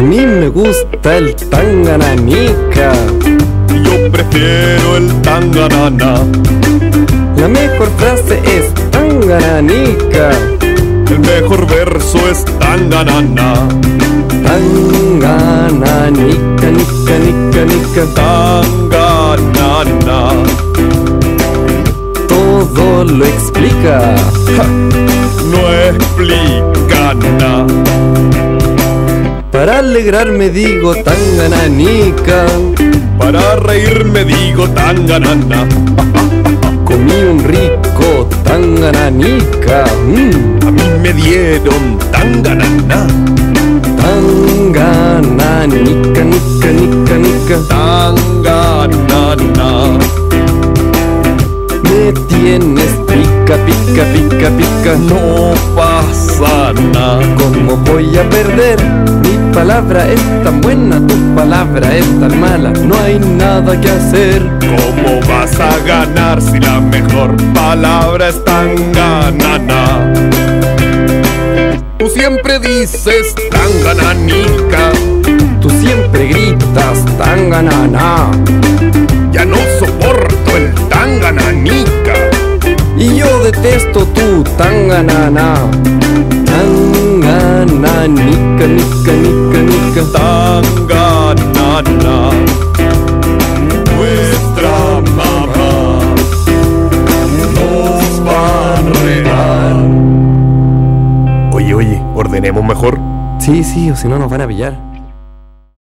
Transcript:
mí me gusta el tangananica. Yo prefiero el tanganana. La mejor frase es tangananica. El mejor verso es tanganana. Tangananica, nica, nica, nica. Tanganana. Todo lo explica. Ja, no explica nada. Para alegrarme digo tangananica. Para reírme digo tanganana. Comí un rico tangananica. A mí me dieron tanganana. Tangananica, nica, nica, nica. Tanganana. Me tienes pica, pica, pica, pica. No pasa nada. ¿Cómo voy a perder? Mi palabra es tan buena, tu palabra es tan mala. No hay nada que hacer. ¿Cómo vas a ganar si la mejor palabra es tanganana? Tú siempre dices tangananica. Tú siempre gritas tanganana. Ya no soporto el tangananica. Y yo detesto tu tanganana. Tangananica, nica, nica, nica. Tanganana. Nuestra mamá nos va a regar. Oye, ordenemos mejor. Sí, o si no nos van a pillar.